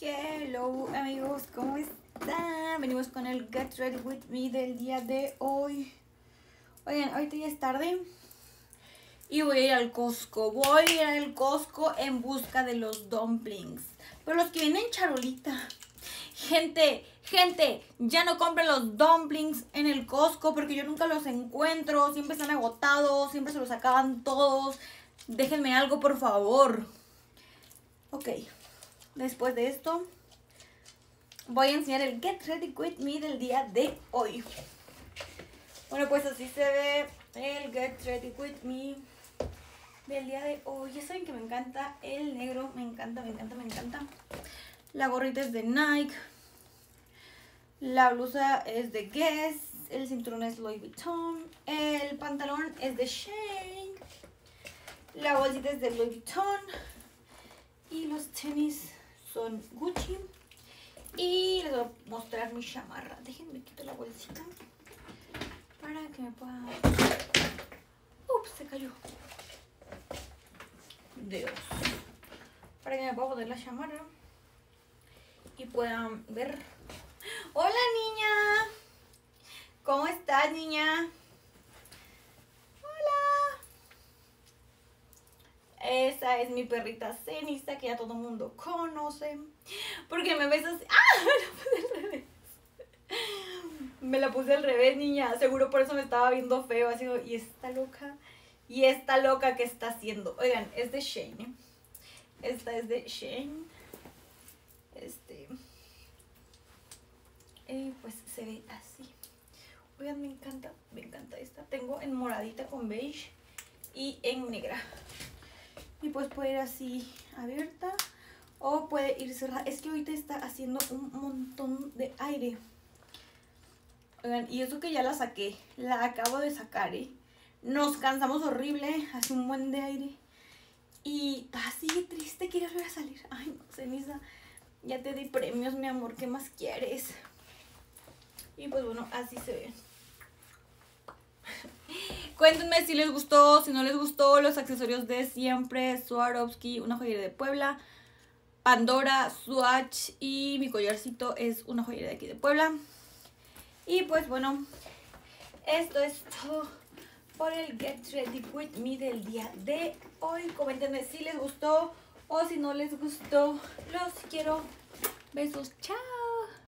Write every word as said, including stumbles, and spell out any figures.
Hello amigos, ¿cómo están? Venimos con el Get Ready With Me del día de hoy. Oigan, ahorita ya es tarde y voy a ir al Costco. Voy a ir al Costco en busca de los dumplings, pero los que vienen en charolita. Gente, gente, ya no compren los dumplings en el Costco porque yo nunca los encuentro. Siempre están agotados, siempre se los acaban todos. Déjenme algo, por favor. Ok, después de esto voy a enseñar el Get Ready With Me del día de hoy. Bueno, pues así se ve el Get Ready With Me del día de hoy. Ya saben que me encanta el negro, me encanta, me encanta, me encanta. La gorrita es de Nike. La blusa es de Guess. El cinturón es Louis Vuitton. El pantalón es de Shein. La bolsita es de Louis Vuitton. Y los tenis son Gucci. Y les voy a mostrar mi chamarra. Déjenme quitar la bolsita para que me puedan... Ups, se cayó. Dios. Para que me pueda poner la chamarra y puedan ver. Hola, niña. ¿Cómo estás, niña? Hola. Esa es mi perrita Cenista, que ya todo el mundo conoce. Porque me ves así. ¡Ah! Me la puse al revés. Me la puse al revés, niña. Seguro por eso me estaba viendo feo. Así, y esta loca. Y esta loca que está haciendo. Oigan, es de Shein, ¿eh? Esta es de Shein. Este. Y pues se ve así. Oigan, me encanta. Me encanta esta. Tengo en moradita con beige y en negra. Y pues puede ir así abierta o puede ir cerrada. Es que ahorita está haciendo un montón de aire. Oigan, y eso que ya la saqué. La acabo de sacar, ¿eh? Nos cansamos horrible. Hace un buen de aire. Y así triste que ya voy a salir. Ay, no, Cenisa. Ya te di premios, mi amor. ¿Qué más quieres? Y pues bueno, así se ven. Cuéntenme si les gustó, si no les gustó, los accesorios de siempre. Swarovski, una joyería de Puebla. Pandora, Swatch y mi collarcito es una joyería de aquí de Puebla. Y pues bueno, esto es todo por el Get Ready With Me del día de hoy. Coméntenme si les gustó o si no les gustó. Los quiero. Besos, chao.